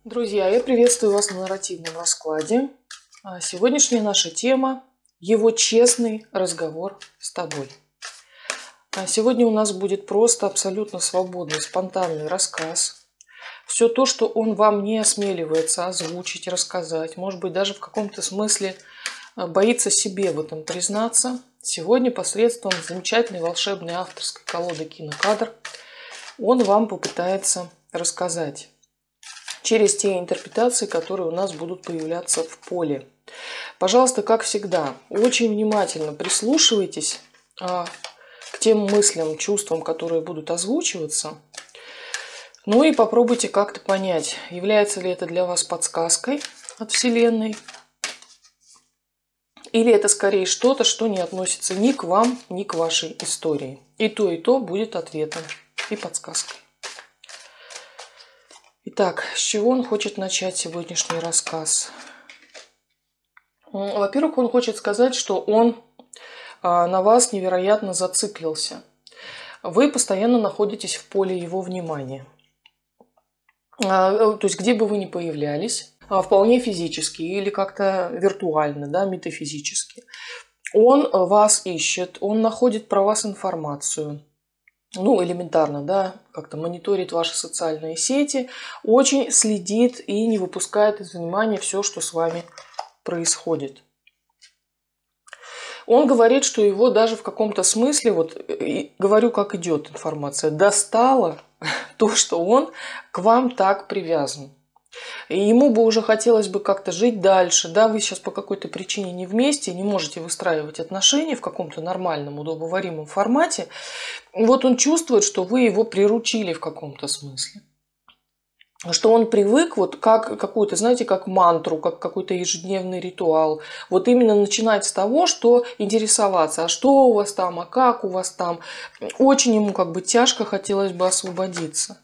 Друзья, я приветствую вас на нарративном раскладе. Сегодняшняя наша тема – его честный разговор с тобой. Сегодня у нас будет просто абсолютно свободный, спонтанный рассказ. Все то, что он вам не осмеливается озвучить, рассказать, может быть, даже в каком-то смысле боится себе в этом признаться, сегодня посредством замечательной волшебной авторской колоды «Кинокадр» он вам попытается рассказать через те интерпретации, которые у нас будут появляться в поле. Пожалуйста, как всегда, очень внимательно прислушивайтесь к тем мыслям, чувствам, которые будут озвучиваться. Ну и попробуйте как-то понять, является ли это для вас подсказкой от Вселенной, или это скорее что-то, что не относится ни к вам, ни к вашей истории. И то будет ответом и подсказкой. Итак, с чего он хочет начать сегодняшний рассказ? Во-первых, он хочет сказать, что он на вас невероятно зациклился. Вы постоянно находитесь в поле его внимания. То есть, где бы вы ни появлялись, вполне физически или как-то виртуально, да, метафизически, он вас ищет, он находит про вас информацию. Ну, элементарно, да, как-то мониторит ваши социальные сети, очень следит и не выпускает из внимания все, что с вами происходит. Он говорит, что его даже в каком-то смысле, вот говорю, как идет информация, достало то, что он к вам так привязан. И ему бы уже хотелось бы как-то жить дальше, да, вы сейчас по какой-то причине не вместе, не можете выстраивать отношения в каком-то нормальном, удобоваримом формате. Вот он чувствует, что вы его приручили в каком-то смысле. Что он привык вот как какую-то, знаете, как мантру, как какой-то ежедневный ритуал. Вот именно начинать с того, что интересоваться, а что у вас там, а как у вас там. Очень ему как бы тяжко хотелось бы освободиться.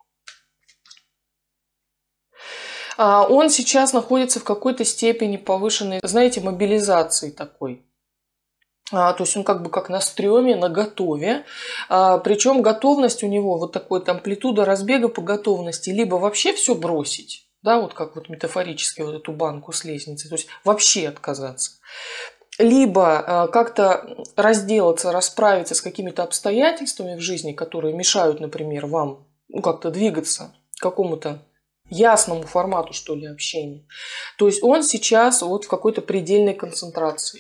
Он сейчас находится в какой-то степени повышенной, знаете, мобилизации такой. То есть он как бы как на стреме, на готове. Причем готовность у него, вот такой амплитуда разбега по готовности, либо вообще все бросить, да, вот как вот метафорически вот эту банку с лестницы, то есть вообще отказаться. Либо как-то разделаться, расправиться с какими-то обстоятельствами в жизни, которые мешают, например, вам как-то двигаться к какому-то ясному формату, что ли, общения. То есть он сейчас вот в какой-то предельной концентрации.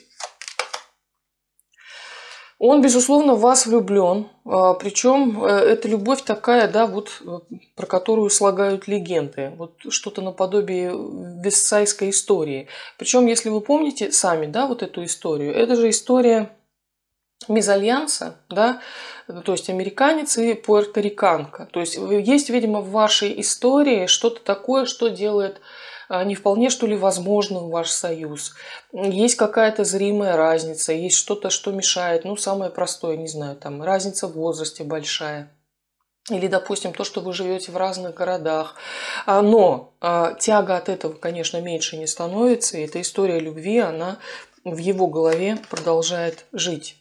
Он, безусловно, в вас влюблен, причем эта любовь такая, да, вот про которую слагают легенды, вот что-то наподобие вестсайдской истории. Причем, если вы помните сами, да, вот эту историю, это же история мезальянса, да, то есть американец и пуэрториканка. То есть есть, видимо, в вашей истории что-то такое, что делает не вполне, что ли, возможным ваш союз. Есть какая-то зримая разница, есть что-то, что мешает. Ну, самое простое, не знаю, там разница в возрасте большая. Или, допустим, то, что вы живете в разных городах. Но тяга от этого, конечно, меньше не становится. И эта история любви, она в его голове продолжает жить.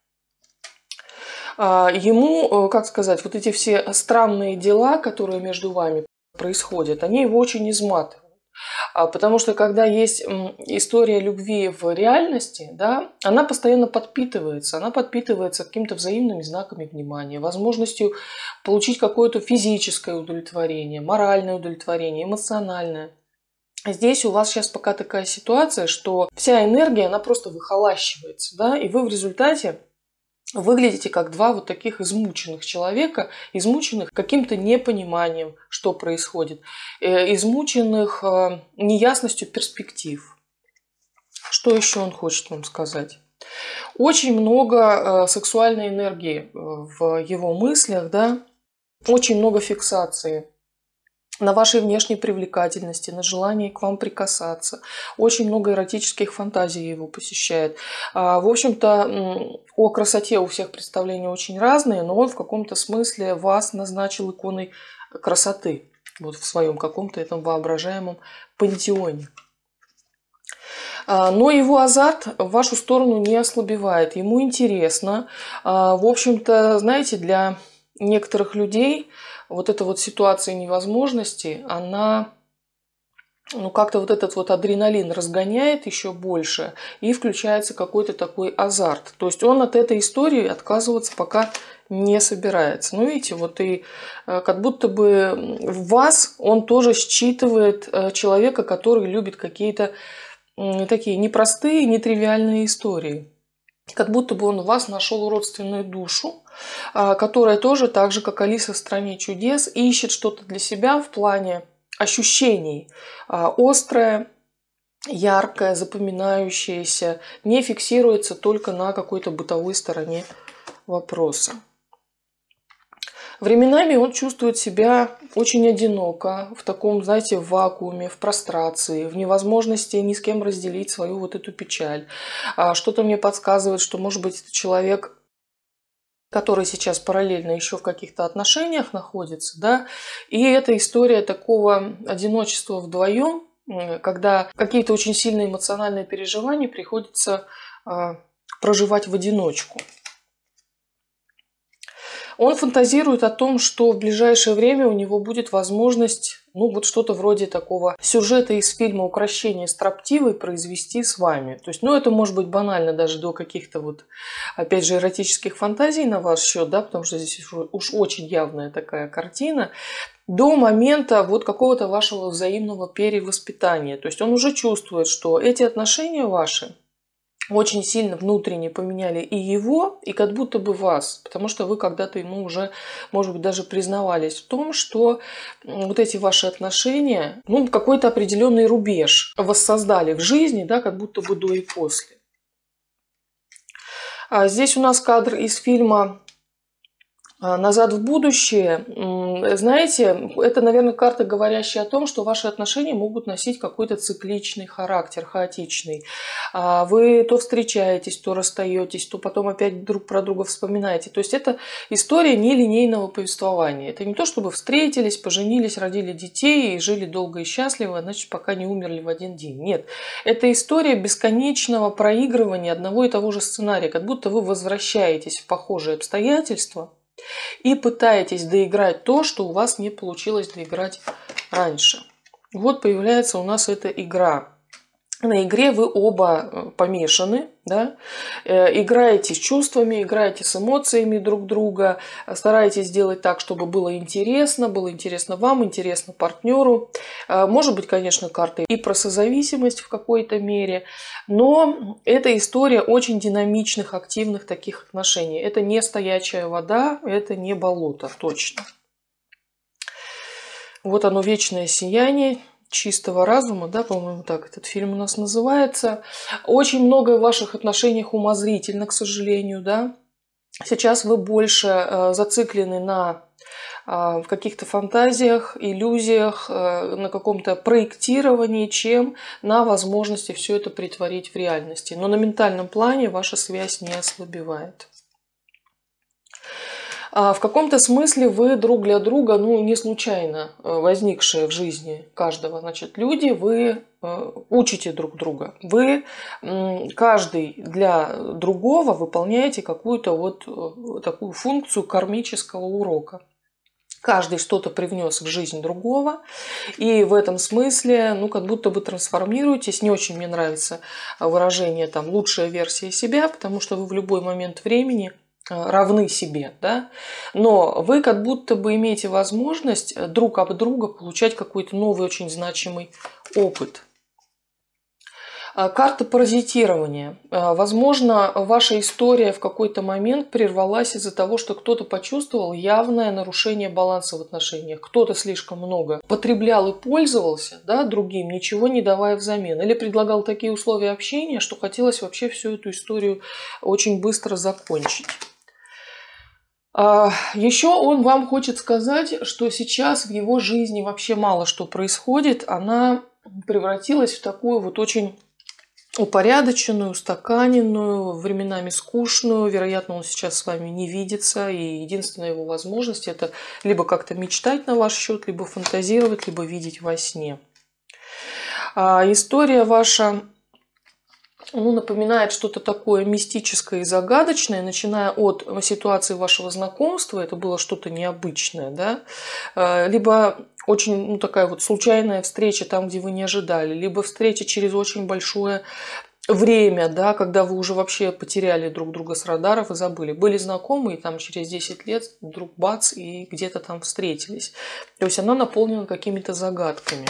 Ему, как сказать, вот эти все странные дела, которые между вами происходят, они его очень изматывают. Потому что когда есть история любви в реальности, да, она постоянно подпитывается. Она подпитывается какими-то взаимными знаками внимания, возможностью получить какое-то физическое удовлетворение, моральное удовлетворение, эмоциональное. Здесь у вас сейчас пока такая ситуация, что вся энергия, она просто выхолащивается, да, и вы в результате выглядите как два вот таких измученных человека, измученных каким-то непониманием, что происходит, измученных неясностью перспектив. Что еще он хочет вам сказать? Очень много сексуальной энергии в его мыслях, да, очень много фиксации на вашей внешней привлекательности, на желании к вам прикасаться. Очень много эротических фантазий его посещает. В общем-то, о красоте у всех представления очень разные, но он в каком-то смысле вас назначил иконой красоты. Вот в своем каком-то этом воображаемом пантеоне. Но его азарт в вашу сторону не ослабевает. Ему интересно. В общем-то, знаете, для некоторых людей вот эта вот ситуация невозможности, она ну, как-то вот этот вот адреналин разгоняет еще больше, и включается какой-то такой азарт. То есть он от этой истории отказываться пока не собирается. Ну, видите, вот и как будто бы в вас он тоже считывает человека, который любит какие-то такие непростые, нетривиальные истории. Как будто бы он в вас нашел родственную душу, которая тоже, так же, как Алиса в «Стране чудес», ищет что-то для себя в плане ощущений. Острое, яркое, запоминающееся, не фиксируется только на какой-то бытовой стороне вопроса. Временами он чувствует себя очень одиноко, в таком, знаете, в вакууме, в прострации, в невозможности ни с кем разделить свою вот эту печаль. Что-то мне подсказывает, что, может быть, это человек, который сейчас параллельно еще в каких-то отношениях находится, да, и это история такого одиночества вдвоем, когда какие-то очень сильные эмоциональные переживания приходится проживать в одиночку. Он фантазирует о том, что в ближайшее время у него будет возможность, ну, вот что-то вроде такого сюжета из фильма «Укрощение строптивой» произвести с вами. То есть, ну, это может быть банально даже до каких-то вот, опять же, эротических фантазий на ваш счет, да, потому что здесь уж очень явная такая картина, до момента вот какого-то вашего взаимного перевоспитания. То есть он уже чувствует, что эти отношения ваши очень сильно внутренне поменяли и его, и как будто бы вас, потому что вы когда-то ему уже, может быть, даже признавались в том, что вот эти ваши отношения, ну, какой-то определенный рубеж воссоздали в жизни, да, как будто бы до и после. Здесь у нас кадр из фильма «Назад в будущее». Знаете, это, наверное, карта, говорящая о том, что ваши отношения могут носить какой-то цикличный характер, хаотичный. Вы то встречаетесь, то расстаетесь, то потом опять друг про друга вспоминаете. То есть это история нелинейного повествования. Это не то, чтобы встретились, поженились, родили детей и жили долго и счастливо, значит, пока не умерли в один день. Нет. Это история бесконечного проигрывания одного и того же сценария, как будто вы возвращаетесь в похожие обстоятельства и пытаетесь доиграть то, что у вас не получилось доиграть раньше. Вот появляется у нас эта игра. На игре вы оба помешаны, да? Играете с чувствами, играете с эмоциями друг друга, стараетесь сделать так, чтобы было интересно вам, интересно партнеру. Может быть, конечно, карта и про созависимость в какой-то мере, но это история очень динамичных, активных таких отношений. Это не стоячая вода, это не болото, точно. Вот оно, вечное сияние чистого разума, да, по-моему, так этот фильм у нас называется. Очень многое в ваших отношениях умозрительно, к сожалению, да. Сейчас вы больше зациклены на в каких-то фантазиях, иллюзиях, на каком-то проектировании, чем на возможности все это претворить в реальности. Но на ментальном плане ваша связь не ослабевает. В каком-то смысле вы друг для друга, ну, не случайно возникшие в жизни каждого, значит, люди, вы учите друг друга. Вы каждый для другого выполняете какую-то вот такую функцию кармического урока. Каждый что-то привнес в жизнь другого, и в этом смысле, ну, как будто бы трансформируетесь. Не очень мне нравится выражение там «лучшая версия себя», потому что вы в любой момент времени равны себе, да? Но вы как будто бы имеете возможность друг об друга получать какой-то новый, очень значимый опыт. Карта паразитирования. Возможно, ваша история в какой-то момент прервалась из-за того, что кто-то почувствовал явное нарушение баланса в отношениях. Кто-то слишком много потреблял и пользовался, да, другим, ничего не давая взамен. Или предлагал такие условия общения, что хотелось вообще всю эту историю очень быстро закончить. Еще он вам хочет сказать, что сейчас в его жизни вообще мало что происходит. Она превратилась в такую вот очень упорядоченную, устаканенную, временами скучную. Вероятно, он сейчас с вами не видится, и единственная его возможность – это либо как-то мечтать на ваш счет, либо фантазировать, либо видеть во сне. История ваша Ну, напоминает что-то такое мистическое и загадочное, начиная от ситуации вашего знакомства, это было что-то необычное, да, либо очень, ну, такая вот случайная встреча там, где вы не ожидали, либо встреча через очень большое время, да, когда вы уже вообще потеряли друг друга с радаров и забыли. Были знакомы, и там через 10 лет вдруг бац, и где-то там встретились. То есть она наполнена какими-то загадками.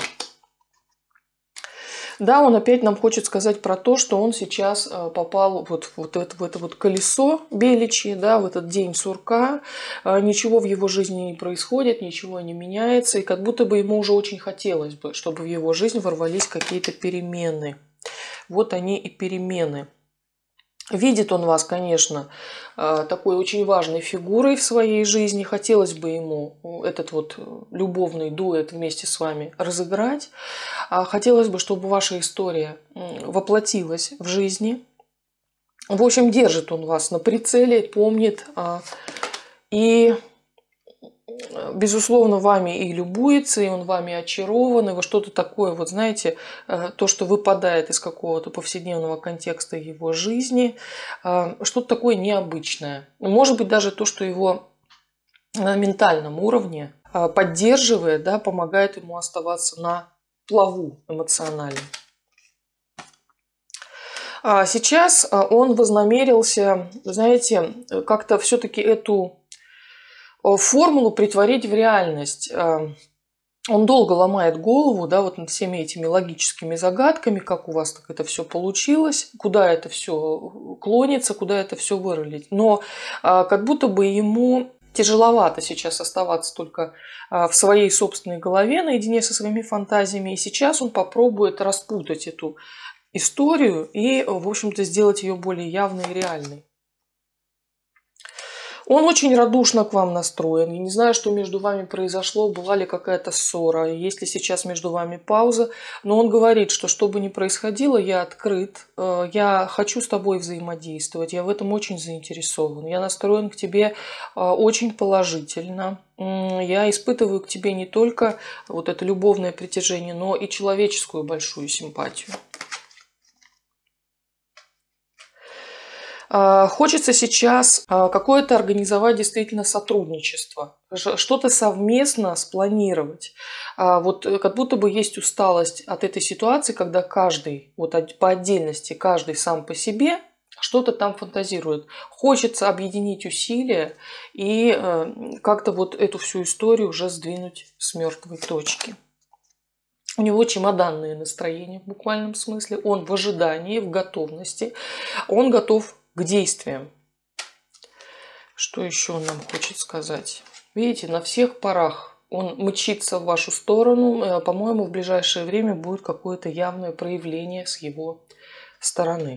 Да, он опять нам хочет сказать про то, что он сейчас попал в это вот колесо беличье, да, в этот день сурка. Ничего в его жизни не происходит, ничего не меняется. И как будто бы ему уже очень хотелось бы, чтобы в его жизнь ворвались какие-то перемены. Вот они и перемены. Видит он вас, конечно, такой очень важной фигурой в своей жизни. Хотелось бы ему этот вот любовный дуэт вместе с вами разыграть. Хотелось бы, чтобы ваша история воплотилась в жизни. В общем, держит он вас на прицеле, помнит и, безусловно, вами и любуется, и он вами очарован, и вы что-то такое, вот знаете, то, что выпадает из какого-то повседневного контекста его жизни, что-то такое необычное. Может быть, даже то, что его на ментальном уровне поддерживает, да, помогает ему оставаться на плаву эмоционально. Сейчас он вознамерился, знаете, как-то все-таки эту формулу притворить в реальность. Он долго ломает голову, да, вот над всеми этими логическими загадками, как у вас так это все получилось, куда это все клонится, куда это все вырулить. Но как будто бы ему тяжеловато сейчас оставаться только в своей собственной голове, наедине со своими фантазиями. И сейчас он попробует распутать эту историю и, в общем-то, сделать ее более явной и реальной. Он очень радушно к вам настроен. Я не знаю, что между вами произошло, была ли какая-то ссора, есть ли сейчас между вами пауза. Но он говорит, что бы ни происходило, я открыт, я хочу с тобой взаимодействовать, я в этом очень заинтересован. Я настроен к тебе очень положительно. Я испытываю к тебе не только вот это любовное притяжение, но и человеческую большую симпатию. Хочется сейчас какое-то организовать действительно сотрудничество, что-то совместно спланировать. Вот как будто бы есть усталость от этой ситуации, когда каждый вот по отдельности, каждый сам по себе что-то там фантазирует. Хочется объединить усилия и как-то вот эту всю историю уже сдвинуть с мертвой точки. У него чемоданное настроение в буквальном смысле. Он в ожидании, в готовности. Он готов к действиям. Что еще он нам хочет сказать? Видите, на всех парах он мчится в вашу сторону. По-моему, в ближайшее время будет какое-то явное проявление с его стороны.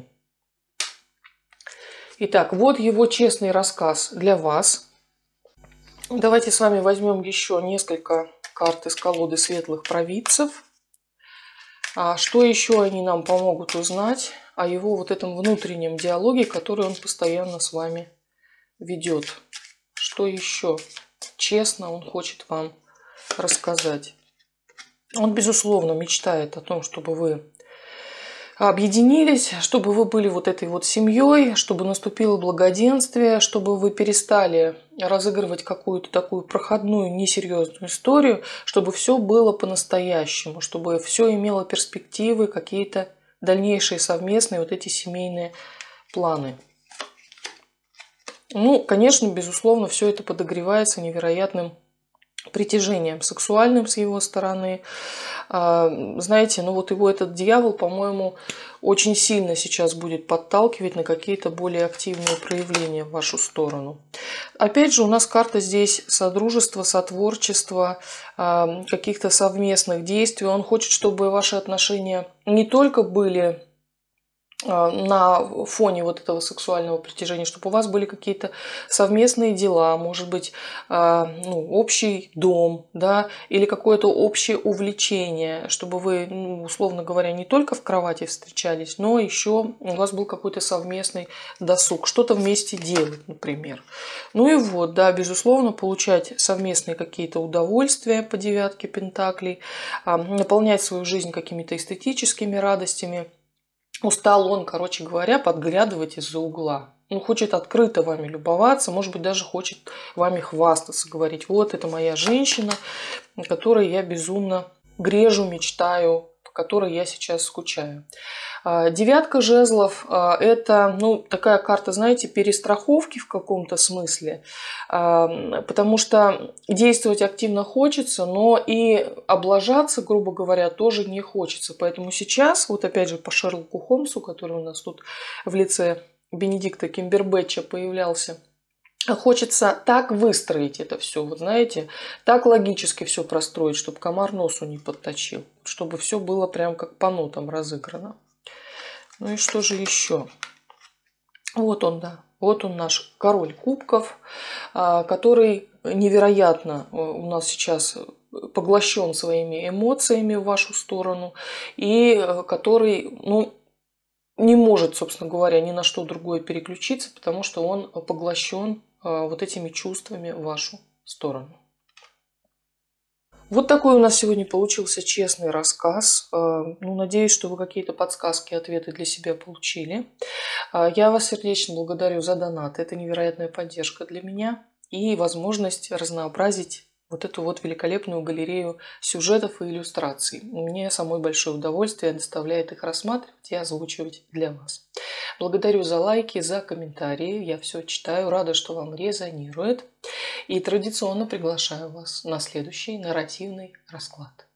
Итак, вот его честный рассказ для вас. Давайте с вами возьмем еще несколько карт из колоды светлых провидцев. Что еще они нам помогут узнать о его вот этом внутреннем диалоге, который он постоянно с вами ведет? Что еще честно он хочет вам рассказать? Он, безусловно, мечтает о том, чтобы вы объединились, чтобы вы были вот этой вот семьей, чтобы наступило благоденствие, чтобы вы перестали разыгрывать какую-то такую проходную, несерьезную историю, чтобы все было по-настоящему, чтобы все имело перспективы, какие-то дальнейшие совместные вот эти семейные планы. Ну, конечно, безусловно, все это подогревается невероятным притяжением сексуальным с его стороны. Знаете, ну вот его этот дьявол, по-моему, очень сильно сейчас будет подталкивать на какие-то более активные проявления в вашу сторону. Опять же, у нас карта здесь содружества, сотворчества, каких-то совместных действий. Он хочет, чтобы ваши отношения не только были на фоне вот этого сексуального притяжения, чтобы у вас были какие-то совместные дела, может быть, общий дом, да, или какое-то общее увлечение, чтобы вы, условно говоря, не только в кровати встречались, но еще у вас был какой-то совместный досуг, что-то вместе делать, например. Ну и вот, да, безусловно, получать совместные какие-то удовольствия по девятке пентаклей, наполнять свою жизнь какими-то эстетическими радостями. устал он, короче говоря, подглядывать из-за угла. Он хочет открыто вами любоваться, может быть, даже хочет вами хвастаться, говорить: вот это моя женщина, на которой я безумно грежу, мечтаю, по которой я сейчас скучаю. Девятка жезлов – это, ну, такая карта, знаете, перестраховки в каком-то смысле, потому что действовать активно хочется, но и облажаться, грубо говоря, тоже не хочется. Поэтому сейчас, вот опять же по Шерлоку Холмсу, который у нас тут в лице Бенедикта Камбербэтча появлялся, хочется так выстроить это все, вот знаете, так логически все простроить, чтобы комар носу не подточил, чтобы все было прям как по нотам разыграно. Ну и что же еще? Вот он, да. Вот он наш король кубков, который невероятно у нас сейчас поглощен своими эмоциями в вашу сторону и который, ну, не может, собственно говоря, ни на что другое переключиться, потому что он поглощен вот этими чувствами в вашу сторону. Вот такой у нас сегодня получился честный рассказ. Ну, надеюсь, что вы какие-то подсказки, ответы для себя получили. Я вас сердечно благодарю за донат. Это невероятная поддержка для меня и возможность разнообразить вот эту вот великолепную галерею сюжетов и иллюстраций. Мне самой большое удовольствие доставляет их рассматривать и озвучивать для вас. Благодарю за лайки, за комментарии. Я все читаю, рада, что вам резонирует. И традиционно приглашаю вас на следующий нарративный расклад.